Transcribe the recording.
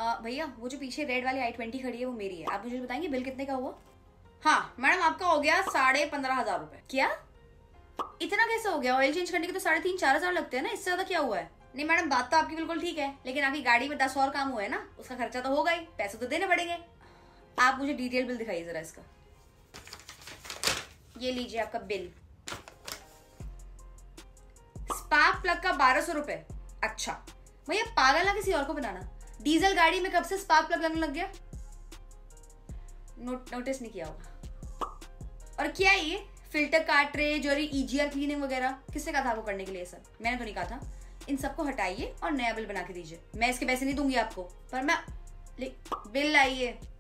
भैया वो जो पीछे रेड वाली i20 खड़ी है वो मेरी है, आप मुझे बताएंगे बिल कितने का हुआ? हाँ मैडम आपका हो गया 15,500 रुपए। क्या इतना कैसे हो गया? ऑयल चेंज करने के तो 3,500-4,000 लगते हैं ना, इससे ज्यादा क्या हुआ है? नहीं मैडम बात तो आपकी बिल्कुल ठीक है, लेकिन आपकी गाड़ी में 10 और काम हुआ है ना, उसका खर्चा तो होगा ही, पैसे तो देने पड़ेंगे। आप मुझे डिटेल बिल दिखाइए जरा इसका। ये लीजिए आपका बिल। स्पार्क प्लग का 1200 रुपए। अच्छा भैया पागल ना किसी और को बनाना, डीजल गाड़ी में कब से स्पार्क प्लग लगने लग गया? नोटिस नहीं किया होगा। और क्या है ये फिल्टर कार्ट्रेज और EGR क्लीनिंग वगैरह, किसने कहा था आपको करने के लिए? सब मैंने तो नहीं कहा था। इन सबको हटाइए और नया बिल बना के दीजिए। मैं इसके पैसे नहीं दूंगी आपको, पर मैं बिल लाइए।